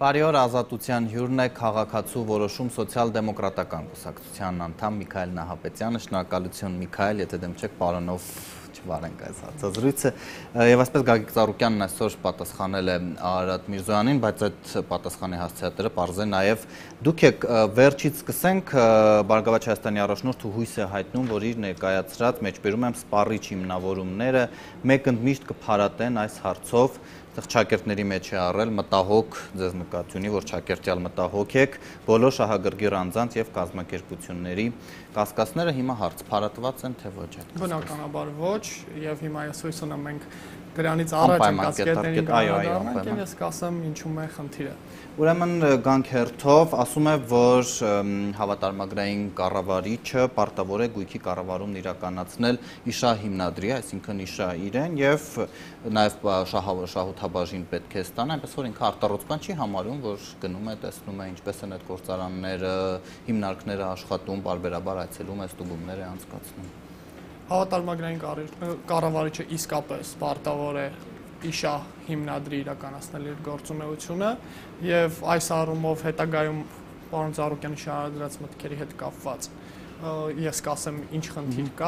Բարի օր, Ազատության հյուրն է քաղաքացու որոշում սոցիալ-դեմոկրատական կուսակցության անդամ Միքայել Նահապետյանը։ Շնորհակալություն Միքայել, եթե դեմ չեք, պարոնով չվարենք այս հարցազրույցը։ Եվ այսպես Գագիկ Ծառուկյանն այսօր պատասխանել է Արարատ Միրզոյանին, բայց այդ պատասխանի հասցեատերը պարզ է նաև դուք եք վերջից սկսենք, Բարգավաճ Հայաստանի առաջնորդը հույս է հայտնում, որ իր ներկայացրած մեջբերում եմ սպառիչ հիմնավորումները մեկ ընդմիշտ կփարատեն այս հարցով։ Չակերտների մեջ է առել մտահոգ ձեզ նկատի ունի, որ չակերտյալ մտահոգ եք, բոլոր շահագրգիռ անձանց եւ կազմակերպությունների կասկածները հիմա հարց փարատված են, թե ոչ այդ։ Բնականաբար ոչ, եւ հիմա ես հույս ունեմ մենք դրանից առաջ ենք կասկետներին կանդրադառնանք եւ ես կասեմ ինչու՞մ է խնդիրը։ Ուրեմն գանք հերթով ասում է, որ հավատարմագրային կառավարիչը պարտավոր է գույքի կառավարումն իրականացնել իշա հիմնադրի, այսինքն իշա իրեն եւ նաեւ շահութաբաժին պետք է ստանա, այնպես որ ինքը արտառոց չի համարում, որ գնում է, տեսնում է ինչպես են այդ գործարանները, հիմնարկները աշխատում, բարբերաբար այցելում է, ստուգումներ է անցկացնում։ Հավատարմագրային կառավարիչը իսկապես պարտավոր է իշա հիմնադրի իրականացնել իր գործունեությունը եւ այս առումով հետագայում պարոն Ծառուկյանի շարադրած մտքերի հետ կապված ես կասեմ ինչ խնդիր կա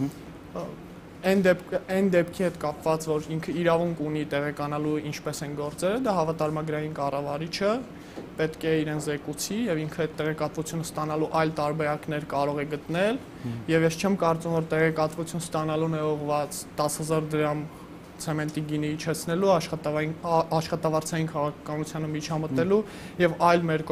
այն դեպքի հետ կապված որ ինքը իրավունք ունի տեղեկանալու ինչպես են գործերը դա հավատարմագրային կառավարիչը պետք է իրեն զեկուցի եւ ինքը այդ տեղեկատվությունը ստանալու այլ տարբերակներ կարող է գտնել եւ ես չեմ կարծում որ տեղեկատվություն ստանալուն է ուղղված 10000 դրամ ցեմենտի գինի իջեցնելու, աշխատավարձային քաղաքականությանը միջամտելու եւ այլ մեր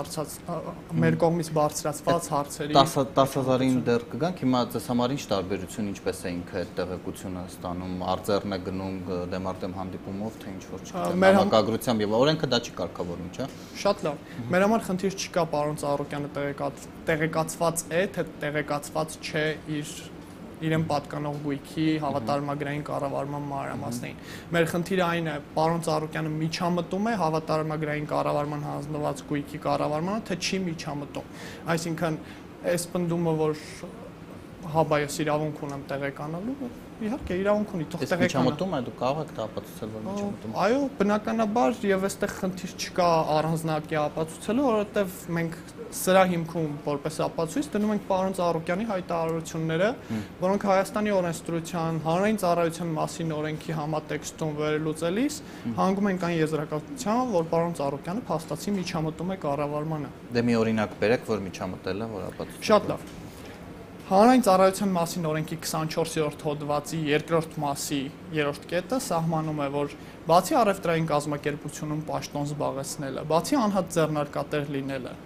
կողմից բարձրացված հարցերի 10000-ին դեռ կգանք, հիմա ձեզ համար ինչ տարբերություն ինչպես է ինքը այդ տեղեկությունը ստանում, արձեռն է գնում դեմարտեմ հանդիպումով, թե ինչ որ չկա, համակագրությամբ եւ օրենքը դա չի կարգավորում, չէ՞։ Շատ լավ։ Մեր համար խնդիր չկա, պարոն Ծառուկյանը տեղեկացված է, թե տեղեկացված չէ իրեն պատկանող գույքի հավատարմագրային կառավարման մանրամասներին։ Մեր խնդիրը այն է, պարոն Ծառուկյանը միջամտում է հավատարմագրային կառավարման հանձնված գույքի կառավարմանը, թե չի միջամտում։ Այսինքն, այս պնդումը, որ հաբա ես իրավունք ունեմ տեղեկանալու, իհարկե իրավունք ունի, թող տեղեկանա։ Միջամտում է, դուք կարող եք դա ապացուցել, որ միջամտում։ Այո, բնականաբար եւ այստեղ խնդիր չկա առանձնակի ապացուցելու, որովհետեւ մենք սրա հիմքում որպես ապացույց դնում ենք պարոն Ծառուկյանի հայտարարությունները, որոնք Հայաստանի օրենսդրության, հանրային ծառայության մասին օրենքի համատեքստում վերլուծելիս հանգում են կան եզրակացության, որ պարոն Ծառուկյանը փաստացի միջամտում է կառավարմանը։ Դե մի օրինակ բերեք, որ միջամտել է, որ ապացուցել։ Շատ լավ։ Հանրային ծառայության մասին օրենքի 24-րդ հոդվածի 2-րդ մասի 3-րդ կետը սահմանում է, որ բացի առևտրային կազմակերպությունում պաշտոն զբաղեցնելը, բացի անհատ ձեռնարկատեր լինելը,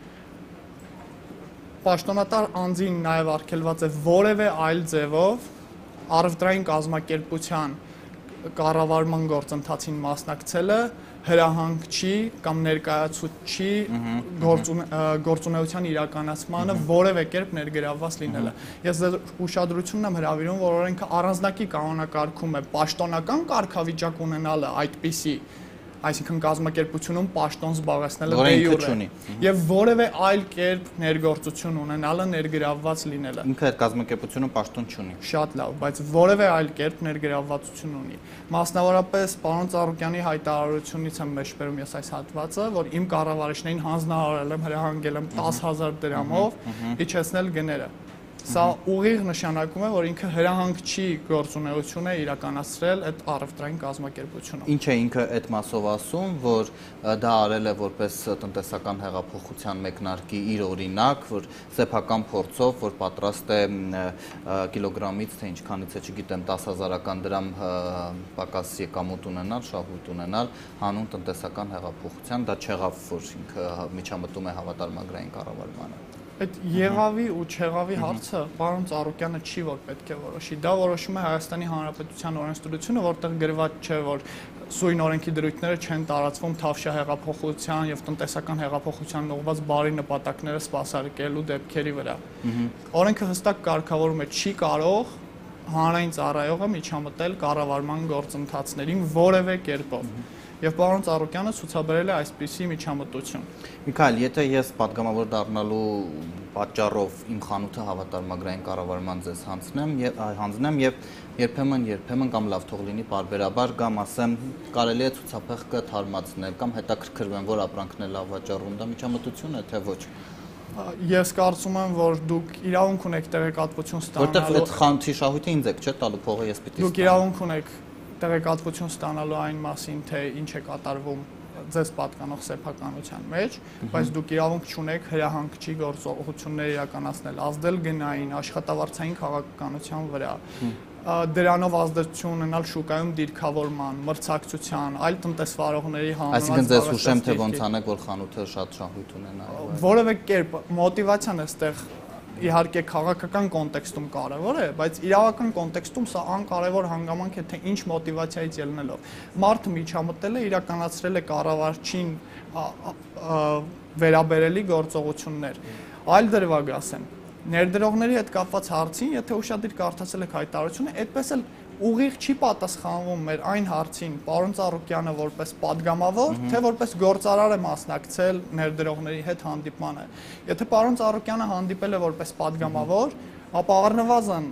պաշտոնատար անձին նաև արգելված է որևէ այլ ձևով առևտրային կազմակերպության կառավարման գործընթացին մասնակցելը հրահանգչի կամ ներկայացուցչի գործունեության իրականացմանը որևէ կերպ ներգրավված լինելը։ Ես ուշադրությունն եմ հրավիրում, որ օրենքը առանձնակի կանոնակարգում է պաշտոնական կարգավիճակ ունենալը այդպիսի այսինքն կազմակերպությունում պաշտոն զբաղեցնելը դե յուրե եւ որևէ այլ կերպ ներգործություն ունենալը ներգրավված լինելը։ Ինքը այդ կազմակերպությունը պաշտոն չունի։ Շատ լավ, բայց որևէ այլ կերպ ներգրավվածություն ունի։ Մասնավորապես պարոն Ծառուկյանի հայտարարությունից եմ մեջբերում ես այս հատվածը, որ իմ կառավարիչներին հանձնարարել եմ, հրահանգել եմ 10000 դրամով իջեցնել գները։ Սա ուղիղ նշանակում է, որ ինքը հրահանգչի գործունեություն է իրականացրել այդ առևտրային կազմակերպությունում։ Ինչ է ինքը այդ մասով ասում, որ դա արել է որպես տնտեսական հեղափոխության մեկնարկի իր օրինակ, որ սեփական փորձով, որ պատրաստ է կիլոգրամից թե ինչքանից է, չգիտեմ, 10000 դրամ պակաս եկամուտ ունենալ, շահույթ ունենալ հանուն տնտեսական հեղափոխության, դա չեղավ, որ ինքը միջամտում է հավատարմագրային կառավարմանը։ Այդ եղավի ու չեղավի հարցը պարոն Ծառուկյանը չի որ պետք է որոշի։ Դա որոշում է Հայաստանի Հանրապետության օրենսդրությունը, որտեղ գրված չէ, որ սույն օրենքի դրույթները չեն տարածվում թավշյա հեղափոխության եւ տնտեսական հեղափոխության ուղղված բարի նպատակները սպասարկելու դեպքերի վրա։ Օրենքը հստակ կարգավորում է չի կարող հանրային ծառայողը միջամտել կառավարման գործընթացներին որևէ կերպով։ Եվ պարոն Ծառուկյանը ցուցաբերել է այսպիսի միջամտություն։ Միքայել, եթե ես պատգամավոր դառնալու պատճառով իմ խանութը հավատարմագրային կառավարման ձեզ հանձնեմ եւ երբեմն կամ լավ թող լինի բարբերաբար կամ ասեմ կարելի է ցուցափեղկը թարմացնել կամ հետաքրքրվեն որ ապրանքն է լավ վաճառում դա միջամտություն է թե ոչ Ես կարծում եմ որ դուք իրավունք ունեք տեղեկատվություն որտեղ ստանալու այդ խանութի շահույթը ինձ եք չէ տալու փողը ես պիտի Դուք իրավունք ունեք տեղեկատվություն ստանալու այն մասին թե ինչ է կատարվում ձեզ պատկանող սեփականության մեջ, բայց դուք իրավունք չունեք հրահանգչի գործողություններ իրականացնել, ազդել գնային, աշխատավարձային քաղաքականության վրա, դրանով ազդեցություն ունենալ շուկայում դիրքավորման, մրցակցության, այլ տնտեսվարողների հանրված Այսինքն ձեզ հուշեմ թե ոնց անեք որ խանութը շատ շահույթ ունենա Որևէ կերպ մոտիվացիան էստեղ իհարկե քաղաքական կոնտեքստում կարևոր է, բայց իրավական կոնտեքստում սա անկարևոր հանգամանք է թե ինչ մոտիվացիայից ելնելով։ Մարդը միջամտել է, իրականացրել է կառավարչին վերաբերելի գործողություններ։ Այլ դրվագ ասեմ, ներդրողների հետ կապված հարցին, եթե ուշադիր կարդացել եք հայտարարությունը, այդպես էլ ուղիղ չի պատասխանվում մեր այն հարցին, պարոն Ծառուկյանը որպես падգամավոր, թե որպես գործարար է մասնակցել ներդրողների հետ հանդիպմանը։ Եթե պարոն Ծառուկյանը հանդիպել է որպես падգամավոր, ապա առնվազն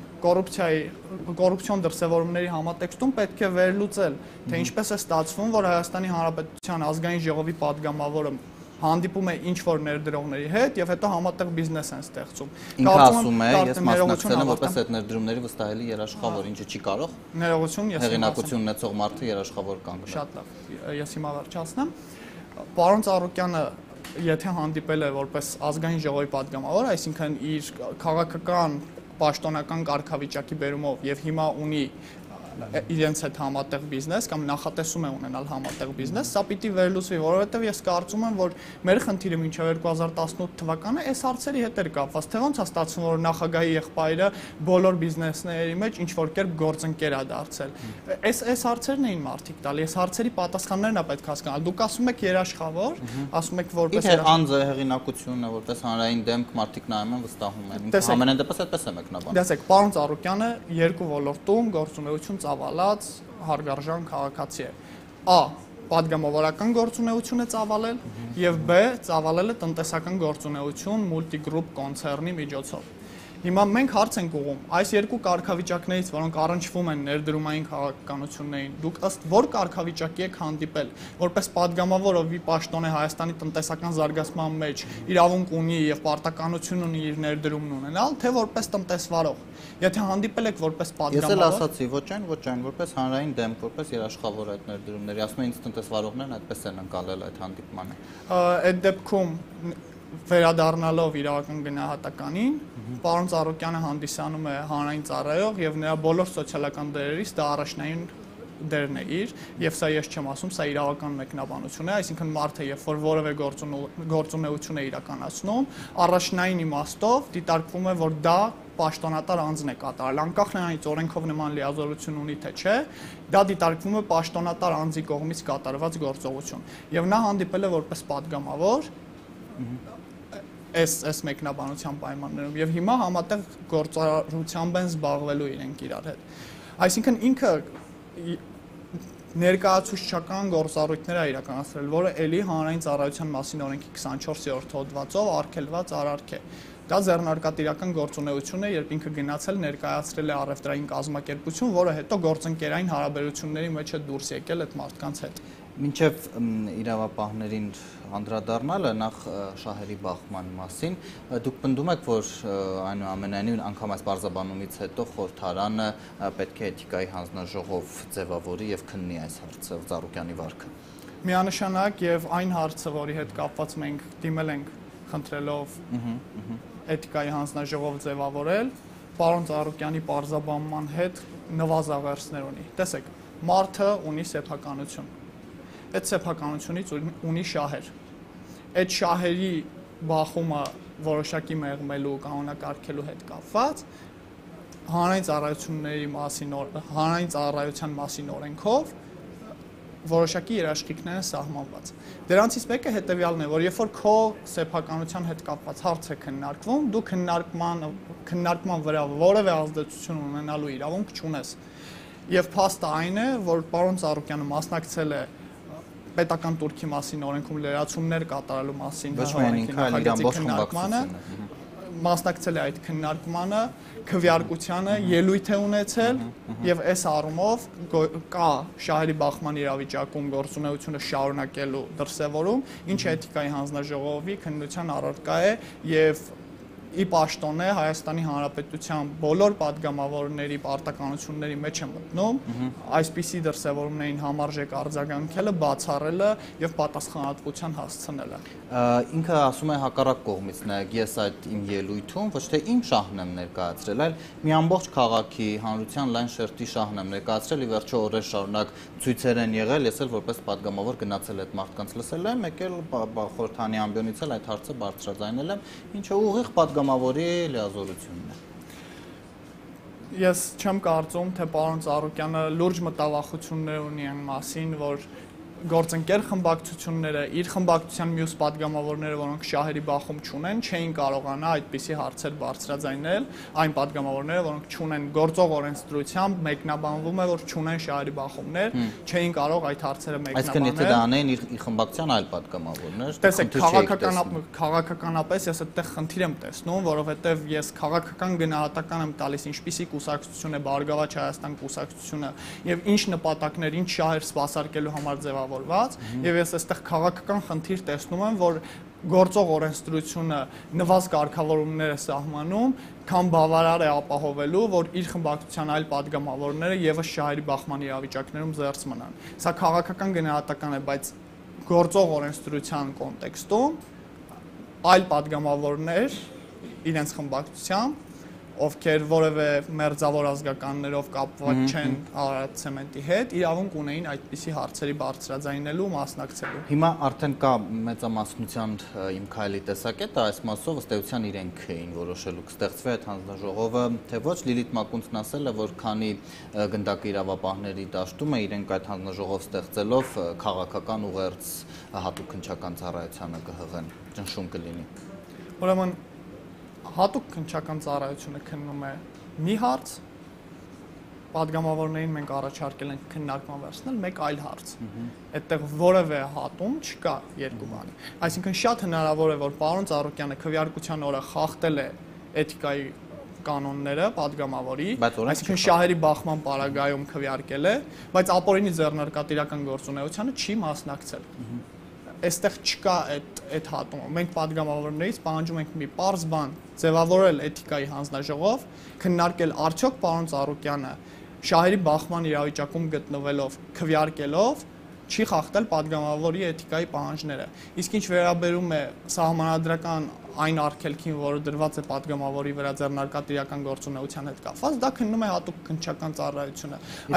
կոռուպցիոն դրսևորումների համատեքստում պետք է վերլուծել, թե ինչպես է ստացվում, որ Հայաստանի Հանրապետության ազգային ժողովի падգամավորը հանդիպում է ինչ-որ ներդրողների հետ եւ հետո համատեղ բիզնես են ստեղծում։ Ինքը ասում է, ես մասնակցել եմ որպես այդ ներդրումների վստահելի երաշխավոր, ինչը չի կարող։ Ներողություն, ես հեղինակություն ունեցող մարդը երաշխավոր կանգնել։ Շատ լավ։ Ես հիմա վերջացնեմ։ Պարոն Ծառուկյանը եթե հանդիպել է որպես ազգային ժողովի падգամավոր, այսինքն իր քաղաքական պաշտոնական կարգավիճակի բերումով եւ հիմա ունի իրենց հետ համատեղ բիզնես կամ նախատեսում է ունենալ համատեղ բիզնես, սա պիտի վերլուծվի, որովհետև ես կարծում եմ, որ մեր խնդիրը մինչև 2018 թվականը այս հարցերի հետ էր կապված, թե ոնց է ստացվում, որ նախագահի եղբայրը բոլոր բիզնեսների մեջ ինչ-որ կերպ գործընկեր է դարձել։ Այս հարցերն էին մարդիկ տալի, այս հարցերի պատասխաններն է պետք հասկանալ։ Դուք ասում եք երաշխավոր, ասում եք որպես անձը հեղինակությունն է, որպես հանրային դեմք մարդիկ նայում են, վստահում են։ Ամենայն դեպս այդպես է մեկնաբանում։ Տեսեք, պարոն Ծառուկյանը երկու ոլորտում գործունեություն ծավալած հարգարժան քաղաքացի է։ A. Պատգամավորական գործունեություն է ծավալել եւ B. ծավալել է տնտեսական գործունեություն մուլտիգրուպ կոնցեռնի միջոցով։ Հիմա մենք հարց ենք ուղղում այս երկու կարգավիճակներից, որոնք առնչվում են ներդրումային քաղաքականություններին, դուք ըստ որ կարգավիճակի եք հանդիպել, որպես падգամավոր, ով պաշտոն է Հայաստանի տնտեսական զարգացման մեջ, իրավունք ունի եւ պարտականություն ունի իր ներդրումն ունենալ, թե որպես տնտեսվարող։ Եթե հանդիպել եք որպես падգամավոր, ես էլ ասացի, ոչ այն, որպես հանրային դեմք, որպես երաշխավոր այդ ներդրումների, ասում են ինձ տնտեսվարողներն այդպես են անցալել այդ հանդիպմանը։ Այդ դեպքում վերադառնալով իրավական գնահատականին, պարոն Ծառուկյանը հանդիսանում է հանրային ծառայող եւ նրա բոլոր սոցիալական դերերից դա առաջնային դերն է իր եւ սա ես չեմ ասում, սա իրավական մեկնաբանություն է, այսինքն մարդը երբ որ որևէ գործունեություն է իրականացնում, առաջնային իմաստով դիտարկվում է, որ դա պաշտոնատար անձն է կատարել, անկախ նրանից օրենքով նման լիազորություն ունի թե չէ, դա դիտարկվում է պաշտոնատար անձի կողմից կատարված գործողություն եւ նա հանդիպել է որպես падգամավոր այս մեկնաբանության պայմաններում եւ հիմա համատեղ գործարարությամբ են զբաղվելու իրենք իրար հետ։ Այսինքն ինքը ներկայացուցչական գործառույթներ է իրականացրել, որը ելի հանրային ծառայության մասին օրենքի 24-րդ հոդվածով արգելված արարք է։ Դա ձեռնարկատիրական գործունեություն է, երբ ինքը գնացել ներկայացրել է առևտրային կազմակերպություն, որը հետո գործընկերային հարաբերությունների մեջ է դուրս եկել այդ մարդկանց հետ։ Մինչև իրավապահներին անդրադառնալը նախ շահերի բախման մասին, դուք պնդում եք, որ այնուամենայնիվ անգամ այս բարձաբանումից հետո խորհրդարանը պետք է էթիկայի հանձնաժողով ձևավորի եւ քննի այս հարցը Ծառուկյանի վարքը։ Միանշանակ եւ այն հարցը, որի հետ կապված մենք դիմել ենք խնդրելով էթիկայի հանձնաժողով ձևավորել, պարոն Ծառուկյանի բարձաբանման հետ նվազագույններ ունի։ Տեսեք, մարդը ունի սեփականություն։ Այդ սեփականությունից ունի շահեր։ Այդ շահերի բախումը որոշակի մեղմելու կանոնակարգելու հետ կապված հանրային ծառայության մասին օրենքով որոշակի երաշխիքներ են սահմանված։ Դրանցից մեկը հետևյալն է, որ երբ որ քո սեփականության հետ կապված հարց է քննարկվում, դու քննարկման վրա որևէ ազդեցություն ունենալու իրավունք չունես։ Եվ փաստը այն է, որ պարոն Ծառուկյանը մասնակցել է պետական турքի մասին օրենքում լրացումներ կատարելու մասին ոչ միայն ինքը, այլ ամբողջ խմբակցությունը։ մասնակցել է այդ քննարկմանը, քվեարկությանը, ելույթ է ունեցել եւ այս առումով կա շահերի բախման իրավիճակում գործունեությունը շարունակելու դրսևորում, ինչը էթիկայի հանձնաժողովի քննության առարկա է եւ ի պաշտոն է Հայաստանի Հանրապետության բոլոր падգամավորների պարտականությունների մեջ է մտնում այսպիսի դրսևորումներին համարժեք արձագանքելը, բացառելը եւ պատասխանատվության հասցնելը։ Ինքը ասում է հակառակ կողմից նայեք, ես այդ իմ ելույթում ոչ թե իմ շահն եմ ներկայացրել, այլ մի ամբողջ քաղաքի հանրության լայն շերտի շահն եմ ներկայացրել, ի վերջո օրեր շարունակ ցույցեր են եղել, ես էլ որպես падգամավոր գնացել այդ մարդկանց լսել եմ, եկել խորհրդանի ամբիոնից էլ այդ հարցը բարձրաձայնել եմ, ինչը ուղիղ падգամավորի լիազորությունն է։ Ես չեմ կարծում, թե պարոն Ծառուկյանը լուրջ մտավախություններ ունի այն մասին, որ գործընկեր խմբակցությունները, իր խմբակցության մյուս падգամավորները, որոնք շահերի բախում չունեն, չէին կարողանա այդպիսի հարցեր բարձրաձայնել, այն падգամավորները, որոնք չունեն գործող օրենսդրությամբ մեկնաբանվում է, որ չունեն շահերի բախումներ, չէին կարող այդ հարցերը մեկնաբանել։ Այսինքն եթե դա անեն իր խմբակցության այլ падգամավորներ, տեսեք, քաղաքականապես ես այդտեղ խնդիր եմ տեսնում, որովհետև ես քաղաքական գնահատական եմ տալիս ինչպիսի կուսակցություն է Բարգավաճ Հայաստան կուսակցությունը եւ ինչ նպատակներ, ինչ շահեր սպասարկելու համար ձևավորված, եւ ես այստեղ քաղաքական խնդիր տեսնում եմ, որ գործող օրենսդրությունը նվազ կարգավորումներ է սահմանում, քան բավարար է ապահովելու, որ իր խմբակցության այլ падգամավորները եւս շահերի բախման իրավիճակներում զերծ մնան։ Սա քաղաքական գնահատական է, բայց գործող օրենսդրության կոնտեքստում այլ падգամավորներ իրենց խմբակցությամբ, ովքեր որևէ մերձավոր ազգականներով կապված չեն Արարատ ցեմենտի հետ, իրավունք ունեին այդպիսի հարցերի բարձրաձայնելու, մասնակցելու։ Հիմա արդեն կա մեծամասնության իմ քայլի տեսակետը, այս մասով ըստ էության իրենք էին որոշելու կստեղծվի այդ հանձնաժողովը, թե ոչ Լիլիթ Մակունցն ասել է, որ քանի գնդակի իրավապահների դաշտում է, իրենք այդ հանձնաժողով ստեղծելով քաղաքական ուղերձ հատուկ քննչական ծառայությանը կհղեն, ճնշում կլինի։ Ուրեմն հատուկ քննչական ծառայությունը քննում է մի հարց, падգամավորներին մենք առաջարկել ենք քննարկման վերցնել մեկ այլ հարց։ Այդտեղ որևէ հատում չկա երկու բանի։ Այսինքն շատ հնարավոր է, որ պարոն Ծառուկյանը քվեարկության օրը խախտել է էթիկայի կանոնները падգամավորի, այսինքն շահերի բախման պարագայում քվեարկել է, բայց ապօրինի ձեռնարկատիրական գործունեությանը չի մասնակցել։ Այստեղ չկա այդ հատումը։ Մենք падգամավորներից պահանջում ենք մի պարզ բան ձևավորել էթիկայի հանձնաժողով, քննարկել արդյոք պարոն Ծառուկյանը շահերի բախման իրավիճակում գտնվելով, քվեարկելով չի խախտել падգամավորի էթիկայի պահանջները։ Իսկ ինչ վերաբերում է սահմանադրական այն արգելքին, որը դրված է падգամավորի վրա ձեռնարկատիրական գործունեության հետ կապված, դա քննում է հատուկ քննչական ծառայությունը։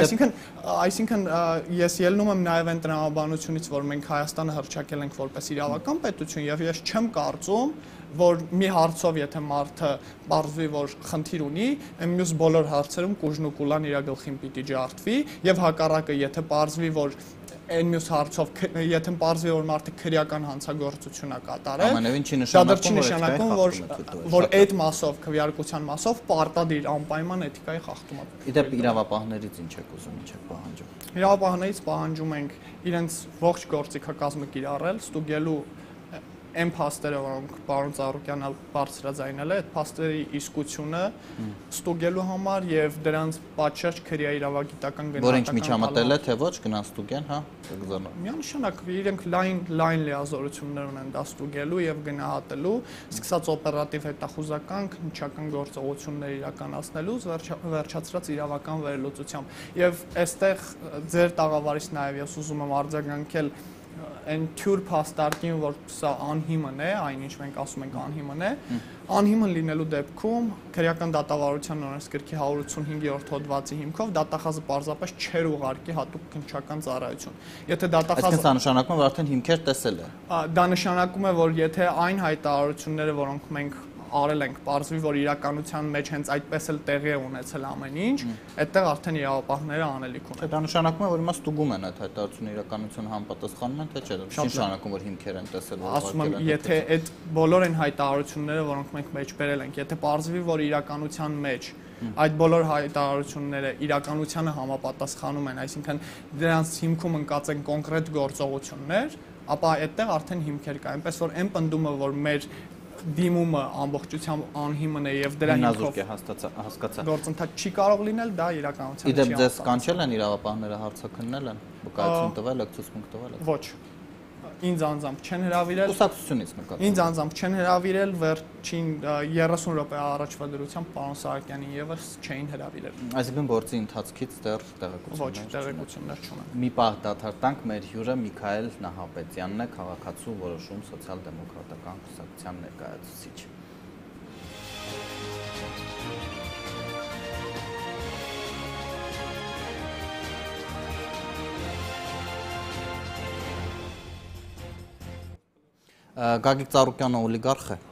Այսինքն ես ելնում եմ նաև այն տրամաբանությունից, որ մենք Հայաստանը հռչակել ենք որպես իրավական պետություն, եւ ես չեմ կարծում, որ մի հարցով եթե մարդը բարձվի, որ խնդիր ունի, այն մյուս բոլոր հարցերում կուժնուկուլան իր գլխին պիտի ջարդվի, եւ հակառակը, եթե բարձվի, որ այն մյուս հարցով եթե բարձվի, որ մարդը քրեական հանցագործություն է կատարել, դա չի նշանակում, որ այդ մասով, քվեարկության մասով պարտադիր անպայման էթիկայի խախտում է։ Իդեպ իրավապահներից ինչ եք ուզում, ինչ եք պահանջում։ Իրավապահներից պահանջում ենք իրենց ողջ գործիքակազմը կիրառել, ստուգելու այն փաստերը, որոնք պարոն Ծառուկյանը բարձրաձայնել է, այդ փաստերի իսկությունը ստուգելու համար եւ դրանց պատշաճ քրեաիրավագիտական գնահատական։ Որ ինչ միջամտել է, թե ոչ գնան ստուգեն, հա, կգզանա։ Միանշանակ իրենք լայն լիազորություններ ունեն դա ստուգելու եւ գնահատելու, սկսած օպերատիվ հետախուզական, քննչական գործողություններ իրականացնելուց վերջացրած իրավական վերլուծությամբ։ Եվ այստեղ ձեր տաղավարից նաեւ ես ուզում եմ արձագանքել այն թյուր փաստարկին, որ սա անհիմն է, այնինչ մենք ասում ենք անհիմն է, անհիմն լինելու դեպքում քրեական դատավարության օրենսգրքի 185-րդ հոդվածի հիմքով դատախազը պարզապես չէր ուղարկի հատուկ քննչական ծառայություն։ Եթե դատախազը Այսինքն դա նշանակում է, որ արդեն հիմքեր տեսել է։ Դա նշանակում է, որ եթե այն հայտարարությունները, որոնք մենք արել ենք, պարզվի, որ իրականության մեջ հենց այդպես էլ տեղի է ունեցել ամեն ինչ, այդտեղ արդեն իրավապահները անելիք ունեն։ Դա նշանակում է, որ հիմա ստուգում են այդ հայտարարությունը իրականության համապատասխանում են, թե չէ։ Չի նշանակում, որ հիմքեր են տեսել։ Ասում եմ, եթե այդ բոլոր այն հայտարարությունները, որոնք մենք մեջ բերել ենք, եթե պարզվի, որ իրականության մեջ այդ բոլոր հայտարարությունները իրականությանը համապատասխանում են, այսինքն դրանց հիմքում ընկած են կոնկրետ գործողություններ, ապա այդտեղ արդեն հիմքեր կա, այնպես որ այն պնդումը, որ մեր դիմումը ամբողջությամբ անհիմն է եւ դրա հիմքով հասկացա գործընթաց չի կարող լինել, դա իրականության չի։ Իդեպ ձեզ կանչել են իրավապահները հարցաքննել են, վկայություն տվել եք, ցուցմունք տվել եք։ Ոչ։ Ինձ անձամբ չեն հրավիրել։ Կուսակցությունից նկատի։ Ինձ անձամբ չեն հրավիրել, վերջին 30 րոպե առաջվա դրությամբ պարոն Սահակյանին եւս չէին հրավիրել։ Այսինքն գործի ընթացքից դեռ Ոչ, տեղեկություններ չունեմ։ Մի պահ դադարտանք, մեր հյուրը Միքայել Նահապետյանն է, քաղաքացու որոշում սոցիալ-դեմոկրատական կուսակցության ներկայացուցիչ։ Գագիկ Ծառուկյանը օլիգարխ է։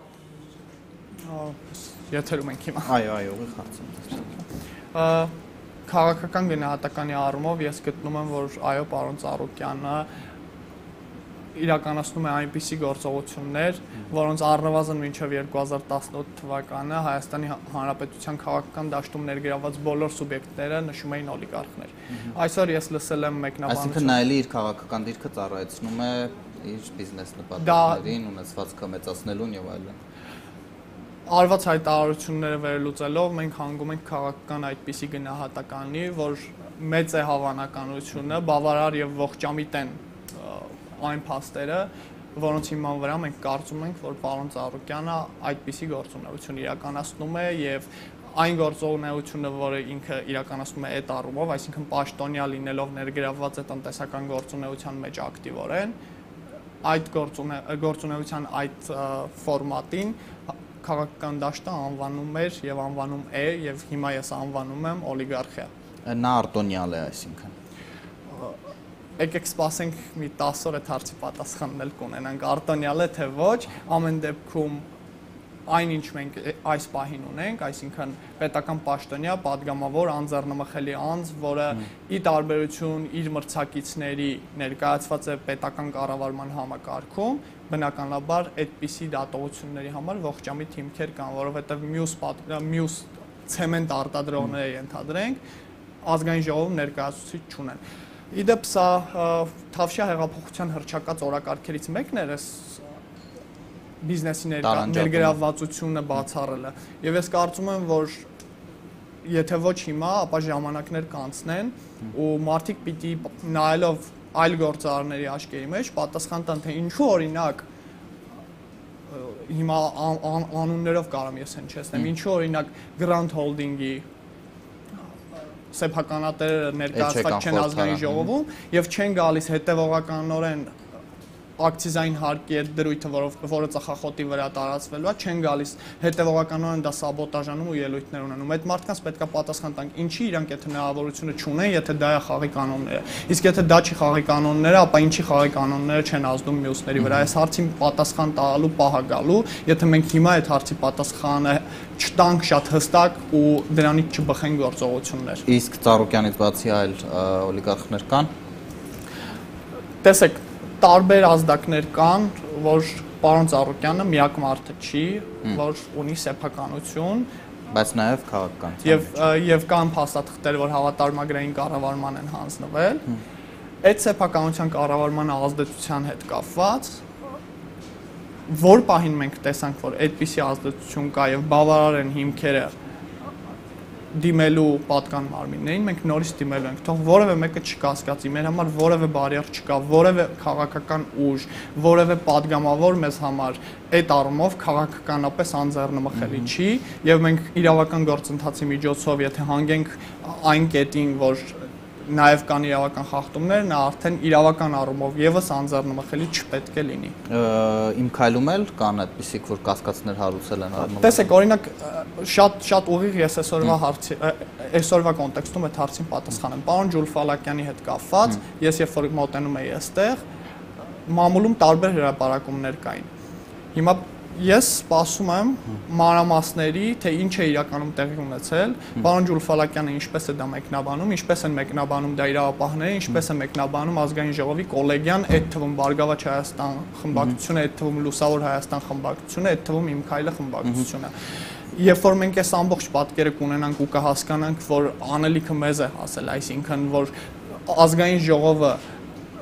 Եթերում ենք հիմա։ Այո, ուղիղ հարց եմ։ Քաղաքական գնահատականի առումով ես գտնում եմ, որ այո, պարոն Ծառուկյանը իրականացնում է այնպիսի գործողություններ, որոնց առնվազն մինչև 2018 թվականը Հայաստանի Հանրապետության քաղաքական դաշտում ներգրավված բոլոր սուբյեկտները նշում էին օլիգարխներ։ Այսօր ես լսել եմ մեկնաբանություն։ Այսինքն նայելի իր քաղաքական դիրքը ծառայեցնում է իր բիզնես նպատակներին, ունեցվածքը մեծացնելուն եւ այլն։ Արված հայտարարությունները վերլուծելով մենք հանգում ենք քաղաքական այդպիսի գնահատականի, որ մեծ է հավանականությունը, բավարար եւ ողջամիտ են այն փաստերը, որոնց հիման վրա մենք կարծում ենք, որ պարոն Ծառուկյանը այդպիսի գործունեություն իրականացնում է եւ այն գործունեությունը, որը ինքը իրականացնում է այդ առումով, այսինքն պաշտոնյա լինելով ներգրավված է տնտեսական գործունեության մեջ ակտիվորեն, այդ գործունեության այդ ֆորմատին քաղաքական դաշտը անվանում էր եւ անվանում է եւ հիմա ես անվանում եմ օլիգարխիա։ Նա արտոնյալ է, այսինքն։ Եկեք սպասենք մի 10 օր այդ հարցի պատասխանն էլ կունենանք, արտոնյալ է թե ոչ, ամեն դեպքում այնինչ մենք այս պահին ունենք, այսինքն պետական պաշտոնյա, падգամավոր, անձեռնմխելի անձ, որը ի տարբերություն իր մրցակիցների ներկայացված է պետական կառավարման համակարգում, բնականաբար այդպիսի դատողությունների համար ողջամիտ հիմքեր կան, որովհետև մյուս ցեմենտ արտադրողները ենթադրենք, ազգային ժողովում ներկայացուցիչ չունեն։ Իդեպ սա Թավշյա հեղափոխության հռչակած օրակարգերից մեկն էր, բիզնեսի ներգրավվածությունը բացառելը եւ ես կարծում եմ, որ եթե ոչ հիմա, ապա ժամանակներ կանցնեն ու մարդիկ պիտի նայելով այլ գործարարների աչքերի մեջ պատասխան տան, թե ինչու օրինակ հիմա անուններով կարամ ես հնչեցնեմ, ինչու օրինակ Grand Holding-ի սեփականատերը ներկայացված չեն ազգային ժողովում եւ չեն գալիս հետեւողականորեն ակցիզային հարկի այդ դրույթը, որը ծխախոտի վրա տարածվելու է, չեն գալիս հետևողականորեն դա սաբոտաժանում ու ելույթներ ունենում։ Այդ մարդկանց պետք է պատասխան տանք, ինչի իրանք այդ հնարավորությունը չունեն, եթե դա է խաղի կանոնները։ Իսկ եթե դա չի խաղի կանոնները, ապա ինչի խաղի կանոնները չեն ազդում մյուսների վրա։ Այս հարցին պատասխան տալու պահ է գալու, եթե մենք հիմա այդ հարցի պատասխանը չտանք շատ հստակ ու դրանից չբխեն գործողություններ։ Իսկ Ծառուկյանից բացի այլ օլիգարխներ կան։ Տեսեք, տարբեր ազդակներ կան, որ պարոն Ծառուկյանը միակ մարդը չի, որ ունի սեփականություն, բայց նաև քաղաքական։ Եվ կան փաստաթղթեր, որ հավատարմագրային կառավարման են հանձնվել։ Այդ սեփականության կառավարման ազդեցության հետ կապված որ պահին մենք տեսանք, որ այդպիսի ազդեցություն կա եւ բավարար են հիմքերը դիմելու պատկան մարմիններին, մենք նորից դիմելու ենք, թող որևէ մեկը չկասկածի, մեր համար որևէ բարիեր չկա, որևէ քաղաքական ուժ, որևէ падգամավոր մեզ համար այդ առումով քաղաքականապես անձեռնմխելի չի եւ մենք իրավական գործընթացի միջոցով եթե հանգենք այն կետին, որ նաև կան իրավական խախտումներ, նա արդեն իրավական առումով եւս անձեռնմխելի չպետք է լինի։ Իմ քայլում էլ կան այդպիսիք, որ կասկածներ հարուցել են առնվազն։ Տեսեք, օրինակ շատ ուղիղ ես այսօրվա կոնտեքստում այդ հարցին պատասխանեմ։ Պարոն Ջուլֆալակյանի հետ կապված, ես երբ որ մոտենում էի այստեղ, մամուլում տարբեր հրապարակումներ կային։ Հիմա ես սպասում եմ մանրամասների, թե ինչ է իրականում տեղի ունեցել, պարոն Ջուլֆալակյանը ինչպես է դա մեկնաբանում, ինչպես են մեկնաբանում դա իրավապահները, ինչպես է մեկնաբանում ազգային ժողովի կոլեգիան, այդ թվում Բարգավաճ Հայաստան խմբակցությունը, այդ թվում Լուսավոր Հայաստան խմբակցությունը, այդ թվում Իմ քայլը խմբակցությունը։ Երբ որ մենք այս ամբողջ պատկերը կունենանք ու կհասկանանք, որ անելիքը մեզ է հասել, այսինքն որ ազգային ժողովը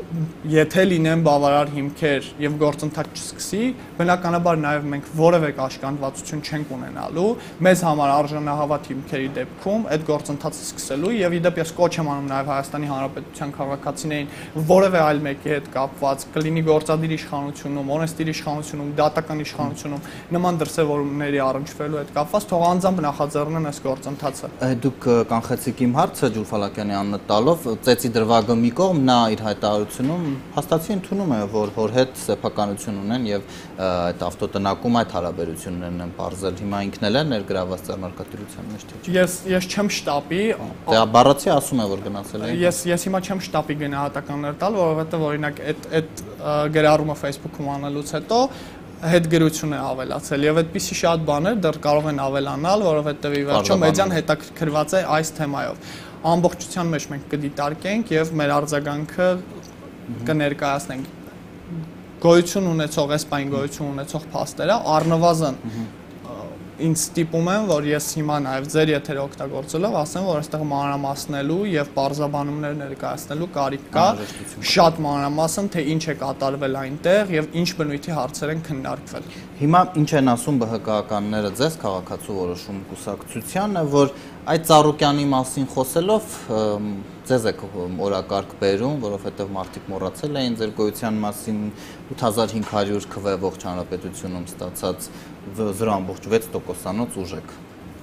եթե լինեն բավարար հիմքեր եւ գործընթաց չսկսի, բնականաբար նաեւ մենք որևէ կաշկանդվածություն չենք ունենալու, մեզ համար արժանահավատ հիմքերի դեպքում այդ գործընթացը սկսելու եւ իդեպ ես կոչ եմ անում նաեւ Հայաստանի Հանրապետության քաղաքացիներին որևէ այլ մեկի հետ կապված, կլինի գործադիր իշխանությունում, օրենսդիր իշխանությունում, դատական իշխանությունում նման դրսևորումների առնչվելու հետ կապված, թող անձամբ նախաձեռնեն այս գործընթացը։ Դուք կանխեցիք իմ հարցը Ջուր Ֆալակյանի անունը տալով, ծեծի դրվագը մի կողմ, նա իր հայտարարությունում հաստատի ընդունում է, որ հոր հետ սեփականություն ունեն եւ այդ ավտոտնակում այդ հարաբերություններն են բարձել։ Հիմա ինքն էլ է ներգրաված ձեռնարկատիրության մեջ թե՞ չէ։ Ես չեմ շտապի։ Դե բառացի ասում է, որ գնացել է։ Ես հիմա չեմ շտապի գնահատականներ տալ, որովհետեւ օրինակ այդ գրառումը Facebook-ում անելուց հետո հետ գրություն է ավելացել եւ այդպիսի շատ բաներ դեռ կարող են ավելանալ, որովհետեւ ի վերջո մեդիան հետաքրքրված է այս թեմայով։ Ամբողջության մեջ մենք կդիտարկենք եւ մեր արձագանքը կներկայացնենք։ Գոյություն ունեցող, այսպայն գոյություն ունեցող փաստերը առնվազն ինձ ստիպում են, որ ես հիմա նաև ձեր եթերը օգտագործելով ասեմ, որ այստեղ մանրամասնելու եւ բարձաբանումներ ներկայացնելու կարիք կա, շատ մանրամասն, թե ինչ է կատարվել այնտեղ եւ ինչ բնույթի հարցեր են քննարկվել։ Հիմա ինչ են ասում ԲՀԿ-ականները ձեզ քաղաքացու որոշում կուսակցությանը, որ այդ Ծառուկյանի մասին խոսելով ձեզ եք օրակարգ բերում, որովհետև մարդիկ մոռացել էին ձեր գոյության մասին 8500 քվ ողջ հանրապետությունում ստացած 0.6%-անոց ուժ եք։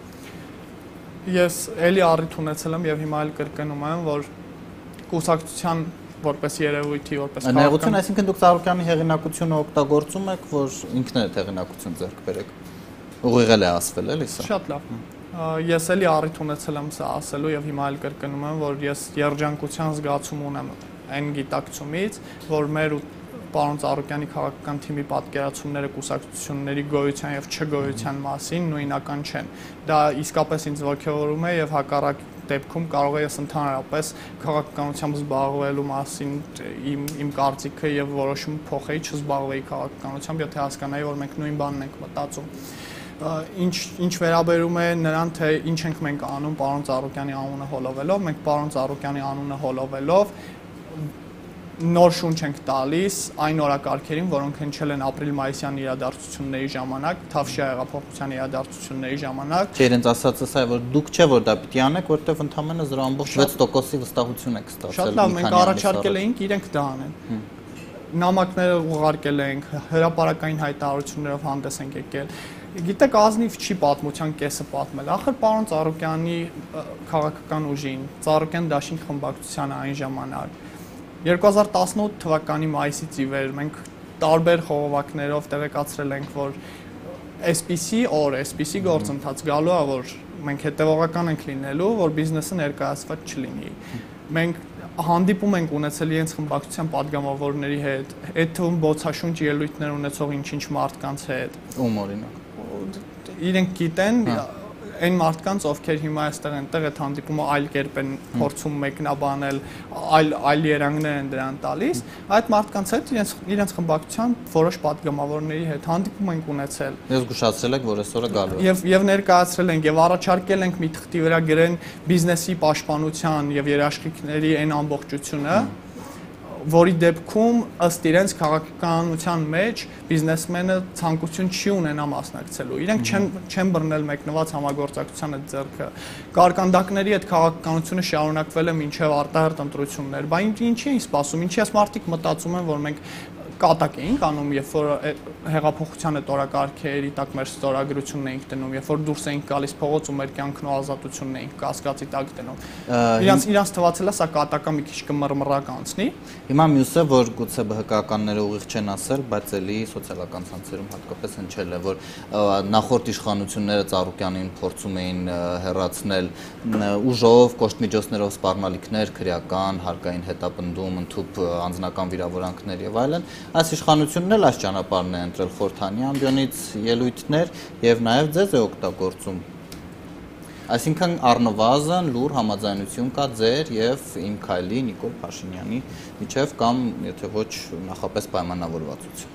Ես էլի առիթ ունեցել եմ եւ հիմա էլ կրկնում եմ, որ կուսակցության որպես երևույթի, որպես քաղաքական նեղություն, այսինքն դուք Ծառուկյանի հեղինակությունը օգտագործում եք, որ ինքն է հեղինակություն ձեռք բերեք։ Ուղիղել է ասվել, էլի սա։ Շատ լավ։ Ես էլի առիթ ունեցել եմ սա ասելու եւ հիմա էլ կրկնում եմ, որ ես երջանկության զգացում ունեմ այն գիտակցումից, որ մեր ու պարոն Ծառուկյանի քաղաքական թիմի պատկերացումները կուսակցությունների գոյության եւ չգոյության մասին նույնական չեն։ Դա իսկապես ինձ ողջևորում է եւ հակառակ դեպքում կարող է ես ընդհանրապես քաղաքականությամբ զբաղվելու մասին իմ կարծիքը եւ որոշումը փոխեի, չզբաղվեի քաղաքականությամբ, եթե հասկանայի, որ մենք նույն բանն ենք մտածում։ Ինչ վերաբերում է նրան, թե ինչ ենք մենք անում պարոն Ծառուկյանի անունը հոլովելով, մենք պարոն Ծառուկյանի անունը հոլովելով նոր շունչ ենք տալիս այն օրակարգերին, որոնք հնչել են ապրիլ-մայիսյան իրադարձությունների ժամանակ, Թավշյա հեղափոխության իրադարձությունների ժամանակ։ Չէ, իրենց ասածը սա է, որ դուք չէ որ դա պիտի անեք, որտեղ ընդամենը 0.6%-ի վստահություն եք ստացել։ Շատ լավ, մենք առաջարկել էինք, իրենք դա անեն։ Նամակները ուղարկել ենք, հրապարակային հայտարարություններով հանդես ենք եկել։ Գիտեք, ազնիվ չի պատմության կեսը պատմել։ Ախր պարոն Ծառուկյանի քաղաքական ուժին, Ծառուկյան դաշինք խմբակցությանը այն ժամանակ 2018 թվականի մայիսից ի վեր մենք տարբեր խողովակներով տեղեկացրել ենք, որ այսպիսի օր, այսպիսի գործընթաց գալու է, որ մենք հետևողական ենք լինելու, որ բիզնեսը ներկայացված չլինի։ Մենք հանդիպում ենք ունեցել իրենց խմբակցության падգամավորների հետ, այդ թվում բոցաշունչ ելույթներ ունեցող ինչ-ինչ մարդկանց հետ։ Ում օրինակ։ Իրենք գիտեն այն մարդկանց, ովքեր հիմա այստեղ այնտեղ այդ հանդիպումը այլ կերպ են փորձում մեկնաբանել, այլ երանգներ են դրան տալիս, այդ մարդկանց հետ իրենց խմբակցության որոշ падգամավորների հետ հանդիպում ենք ունեցել։ Ես զգուշացրել եք, որ այսօրը գալու է։ Եվ ներկայացրել ենք եւ առաջարկել ենք մի թղթի վրա գրեն բիզնեսի պաշտպանության եւ երաշխիքների այն ամբողջությունը, որի դեպքում ըստ իրենց քաղաքականության մեջ բիզնեսմենը ցանկություն չի ունենա մասնակցելու։ Իրենք չեն բռնել մեկնված համագործակցության այդ ձեռքը։ Կարկանդակների այդ քաղաքականությունը շարունակվել է մինչև արտահերթ ընտրություններ։ Բա ինչի են սպասում, ինչի այս մարդիկ մտածում են, որ մենք կատակ էինք անում, երբ որ հեղափոխության այդ օրակարգերի տակ մեր ստորագրությունն էինք դնում, երբ որ դուրս էինք գալիս փողոց ու մեր կյանքն ու ազատությունն էինք կասկածի տակ դնում։ Իրանց թվացել է սա կատակա մի քիչ կմռմռակ անցնի։ Հիմա մյուսը, որ գուցե ԲՀԿ-ականները ուղիղ չեն ասել, բայց էլի սոցիալական ցանցերում հատկապես հնչել է, որ նախորդ իշխանությունները Ծառուկյանին փորձում էին հեռացնել ուժով, կոշտ-միջոցներով սպառնալիքներ, քրեական, հարկային հետապնդում, ընդհուպ անձնական վիրավորանքներ եւ այլն։ Այս իշխանությունն էլ այս ճանապարհն է ընտրել Խորհրդանի ամբիոնից ելույթներ եւ նաեւ ձեզ է օգտագործում։ Այսինքն առնվազն լուր համաձայնություն կա ձեր եւ իմ քայլի Նիկոլ Փաշինյանի միջեւ կամ եթե ոչ նախապես պայմանավորվածություն։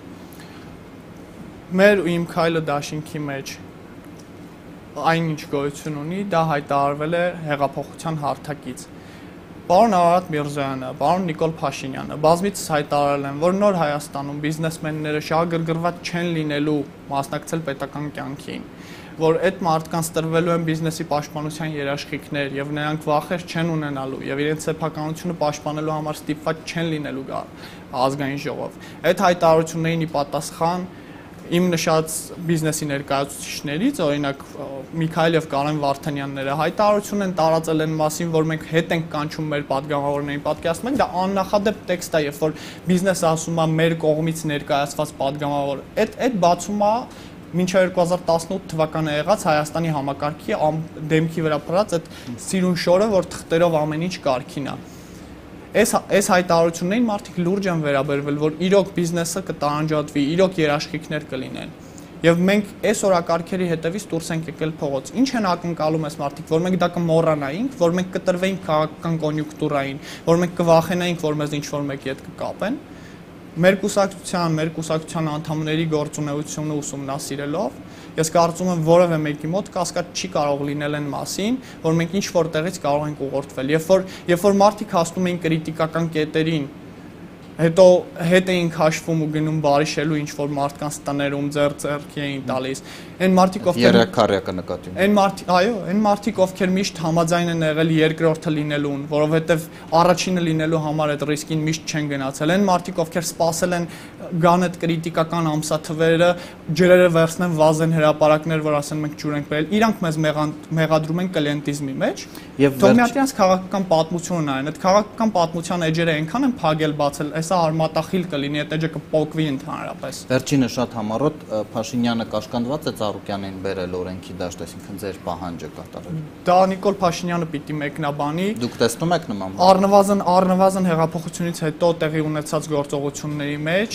Մեր ու իմ քայլը դաշինքի մեջ այնինչ գոյություն ունի, դա հայտարարվել է հեղափոխության հարթակից։ Պարոն Արարատ Միրզոյանը, պարոն Նիկոլ Փաշինյանը բազմիցս հայտարարել են, որ նոր Հայաստանում բիզնեսմենները շահագրգռված չեն լինելու մասնակցել պետական կյանքին, որ այդ մարդկանց տրվելու են բիզնեսի պաշտպանության երաշխիքներ եւ նրանք վախեր չեն ունենալու եւ իրենց սեփականությունը պաշտպանելու համար ստիպված չեն լինելու ազգային ժողով։ Այդ հայտարարություններին ի պատասխան իմ նշած բիզնեսի ներկայացուցիչներից, օրինակ Միքայել եւ Կարեն Վարդանյանները հայտարարություն են տարածել այն մասին, որ մենք հետ ենք կանչում մեր падգամավորներին, պատկերացնում եք, դա աննախադեպ տեքստ է, երբ որ բիզնեսը ասում է մեր կողմից ներկայացված падգամավոր։ Այդ բացումը մինչև 2018 թվականը եղած Հայաստանի համակարգի դեմքի վրա փռած այդ սիրուն շորը, որ թղթերով ամեն ինչ կարգին է։ Այս հայտարարություններին մարդիկ լուրջ են վերաբերվել, որ իրոք բիզնեսը կտանջատվի, իրոք երաշխիքներ կլինեն։ Եվ մենք այս օրակարգերի հետևից դուրս ենք եկել փողոց։ Ինչ են ակնկալում այս մարդիկ, որ մենք դա կմոռանայինք, որ մենք կտրվեինք քաղաքական կոնյունկտուրային, որ մենք կվախենայինք, որ մեզ ինչ-որ մեկի հետ կկապեն։ Մեր կուսակցության անդամների գործունեությունը ուսումնասիրելով, ես կարծում եմ որևէ մեկի մոտ կասկած չի կարող լինել այն մասին, որ մենք ինչ որտեղից կարող ենք ուղղորդվել։ Երբ որ մարդիկ հասնում էին կրիտիկական կետերին, հետո հետ էինք հաշվում ու գնում բարիշելու ինչ որ մարդկանց տներում ձեռքի էին տալիս։ Այն մարդիկ ովքեր երեքարյակը նկատի ունեմ։ Այն մարդիկ ովքեր միշտ համաձայն են եղել երկրորդը լինելուն, որովհետև առաջինը լինելու համար այդ ռիսկին միշտ չեն գնացել։ Այն մարդիկ ովքեր սпасել են գան այդ կրիտիկական ամսաթվերը, ջրերը վերցնեն վազեն հրապարակներ, որ ասեն մենք ջուր ենք բերել, իրանք մեզ մեղադրում են կլիենտիզմի մեջ։ Թող միատյանց քաղաքական պատմությունն այն, այդ քաղաքական պատմության էջերը այնքան են փակել բացել, հեսա արմատախիլ կլինի, այդ էջը կպոկվի ընդհանրապես։ Վերջինը շատ համառոտ Փաշինյանը կաշկանդված է Ծառուկյանին բերել օրենքի դաշտ, այսինքն ձեր պահանջը կատարել։ Դա Նիկոլ Փաշինյանը պիտի մեկնաբանի։ Դուք տեսնում եք նման բան։ Առնվազն հեղափոխությունից հետո տեղի ունեցած գործողությունների մեջ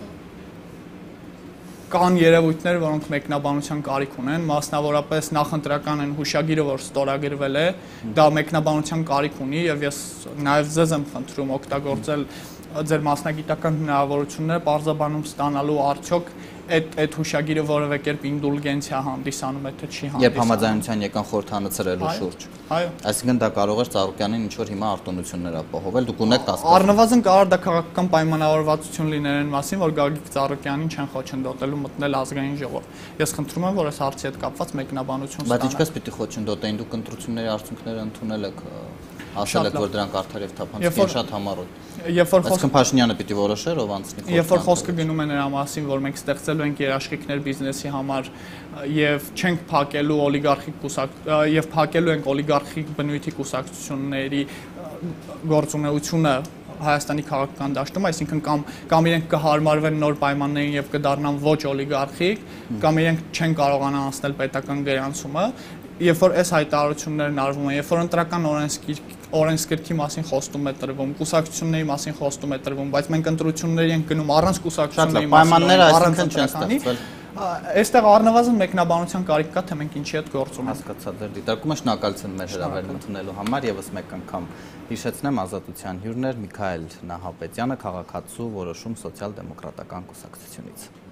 կան երևույթներ, որոնք մեկնաբանության կարիք ունեն, մասնավորապես նախընտրական են հուշագիրը, որ ստորագրվել է, դա մեկնաբանության կարիք ունի եւ ես նաեւ ձեզ եմ խնդրում օգտագործել ձեր մասնագիտական հնարավորությունները պարզաբանում ստանալու արդյոք այդ հուշագիրը որևէ կերպ ինդուլգենցիա հանդիսանում է թե չի հանդիսանում։ Երբ համաձայնության եկան խորհրդանցրելու շուրջ։ Այո։ Այսինքն դա կարող է Ծառուկյանին ինչ որ հիմա արտոնություններ ապահովել, դուք ունեք կասկած։ Առնվազն կարող դա քաղաքական պայմանավորվածություն լիներ այն մասին, որ Գագիկ Ծառուկյանին չեն խոչընդոտելու մտնել ազգային ժողով։ Ես խնդրում եմ, որ այս հարցի հետ կապված մեկնաբանություն ստանալ։ Բայց ինչպես պիտի խոչընդոտեին, դուք ընտրությունների արդյունքները ընդունել եք, ասել եք, որ դրանք արդար եւ թափանցիկ շատ համառոտ։ Այսինքն Փաշինյանը պիտի որոշեր, ով անցնի։ Երբ որ խոսքը գնում է նրա մասին, որ մենք ստեղծելու ենք երաշխիքներ բիզնեսի համար եւ չենք փակելու եւ փակելու ենք օլիգարխիկ բնույթի կուսակցությունների գործունեությունը Հայաստանի քաղաքական դաշտում, այսինքն կամ իրենք կհարմարվեն նոր պայմաններին եւ կդառնան ոչ օլիգարխիկ, կամ իրենք չեն կարողանա անցնել պետական գրանցումը, երբ որ այս հայտարարություններն արվում են, երբ որ ընտրական օրենսգրքի մասին խոստում է տրվում, կուսակցությունների մասին խոստում է տրվում, բայց մենք ընտրությունների ենք գնում առանց կուսակցությունների պայմանները այսինքն չեն ստեղծվել։ Այստեղ առնվազն մեկնաբանության կարիք կա, թե մենք ինչի հետ գործում ենք։ Հասկացա, ձեր դիտարկումը շնորհակալություն մեր հրավերն ընդունելու համար եւս մեկ անգամ հիշեցնեմ ազատության հյուրներ Միքայել Նահապետյանը, քաղաքացու որոշում սոցիալ-դեմոկրատական կուսակցությունից։